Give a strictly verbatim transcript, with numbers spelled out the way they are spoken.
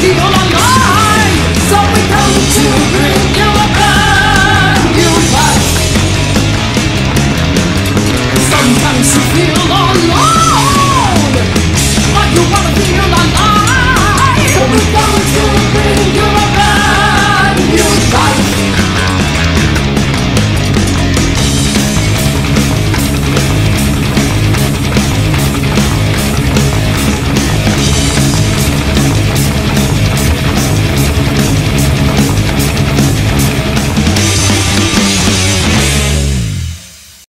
feel alive. So we come to bring you a brand new life. Sometimes you feel alone, but you wanna feel alive. So we come to